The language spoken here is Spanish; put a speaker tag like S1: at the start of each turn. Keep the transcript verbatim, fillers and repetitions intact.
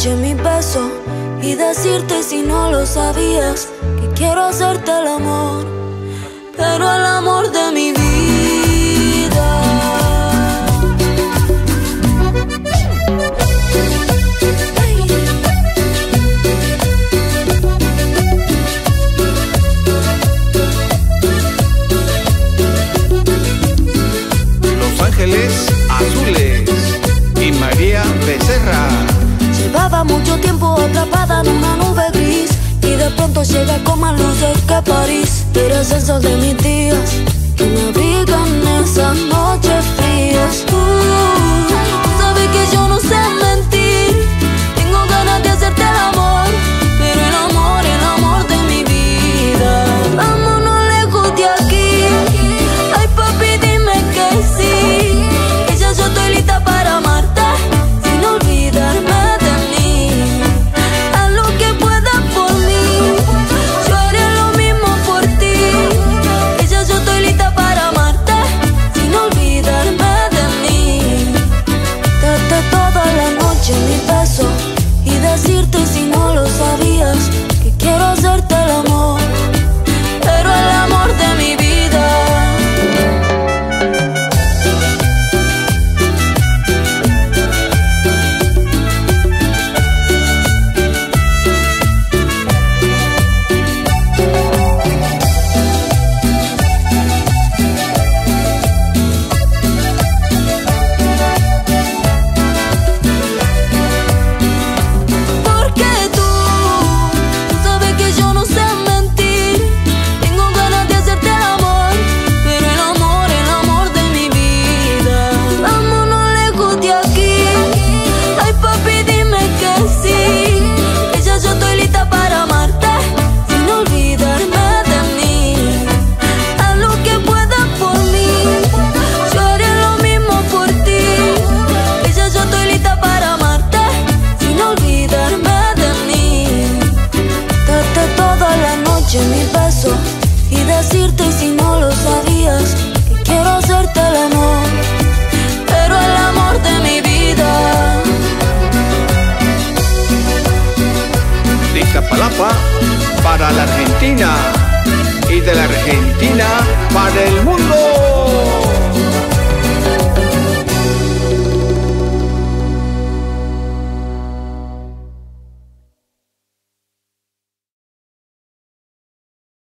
S1: noche mi beso y decirte si no lo sabías que quiero hacerte el amor, pero el amor de mi vida.
S2: Los Ángeles Azules y María Becerra.
S1: Llevaba mucho tiempo atrapada en una nube gris y de pronto llega con más luces que París. Eres el sol de mis días que me abrigan esas noches frías. Uh,